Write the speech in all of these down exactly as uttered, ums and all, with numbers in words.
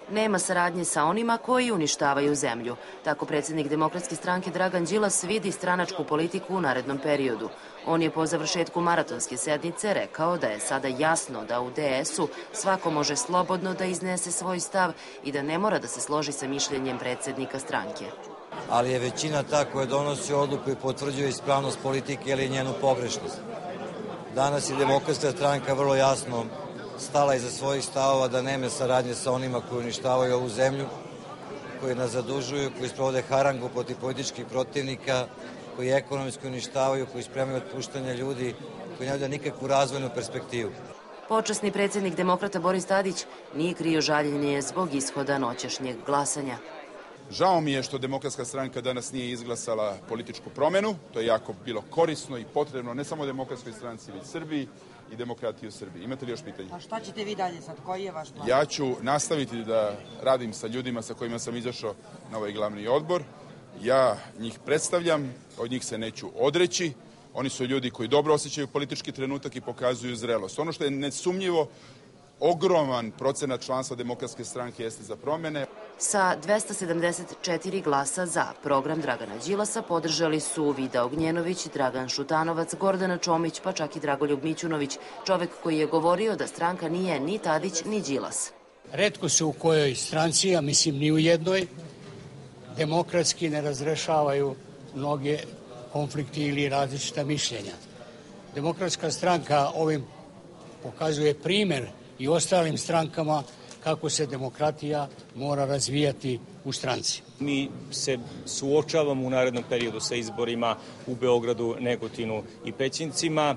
Nema saradnje sa onima koji uništavaju zemlju. Tako predsjednik Demokratske stranke Dragan Đilas vidi stranačku politiku u narednom periodu. On je po završetku maratonske sednice rekao da je sada jasno da u D S-u svako može slobodno da iznese svoj stav i da ne mora da se složi sa mišljenjem predsjednika stranke. Ali je većina ta koja donosi odluku i potvrđuje ispravnost politike ili njenu pogrešnost. Danas je Demokratska stranka vrlo jasno stala iza svojih stavova da nema saradnje sa onima koji uništavaju ovu zemlju, koji nas zadužuju, koji sprovode harangu protiv političkih protivnika, koji ekonomski uništavaju, koji spremaju otpuštanje ljudi, koji ne vide nikakvu razvojnu perspektivu. Počasni predsjednik Demokrata Boris Tadić nije krio žaljenje zbog ishoda noćašnjeg glasanja. Žao mi je što Demokratska stranka danas nije izglasala političku promenu. To je jako bilo korisno i potrebno ne samo Demokratskoj stranci, već Srbiji i demokratiji u Srbiji. Imate li još pitanje? A šta ćete vi dalje sad? Koji je vaš plan? Ja ću nastaviti da radim sa ljudima sa kojima sam izašao na ovaj glavni odbor. Ja njih predstavljam, od njih se neću odreći. Oni su ljudi koji dobro osjećaju politički trenutak i pokazuju zrelost. Ono što je nesumnjivo, ogroman procenat članstva Demokratske stranke jeste za promene. Sa dvesta sedamdeset četiri glasa za program Dragana Đilasa podržali su Vida Ognjenović, Dragan Šutanovac, Gordana Čomić, pa čak i Dragoljub Mićunović, čovek koji je govorio da stranka nije ni Tadić ni Đilas. Retko se u kojoj stranci, a mislim ni u jednoj, demokratski ne razrešavaju mnoge konflikti ili različita mišljenja. Demokratska stranka ovim pokazuje primer i ostalim strankama kako se demokratija mora razvijati u stranci. Mi se suočavamo u narednom periodu sa izborima u Beogradu, Negotinu i Pećincima.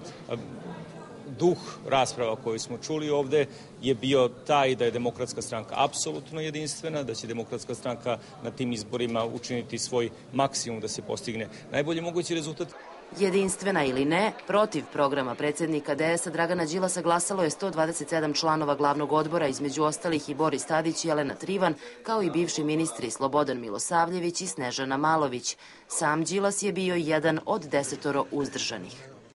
Duh rasprava koju smo čuli ovde je bio taj da je Demokratska stranka apsolutno jedinstvena, da će Demokratska stranka na tim izborima učiniti svoj maksimum da se postigne najbolji mogući rezultat. Jedinstvena ili ne, protiv programa predsjednika D S-a Dragana Đilasa glasalo je sto dvadeset sedam članova glavnog odbora, između ostalih i Boris Tadić i Jelena Trivan, kao i bivši ministri Slobodan Milosavljević i Snežana Malović. Sam Đilas je bio jedan od desetoro uzdržanih.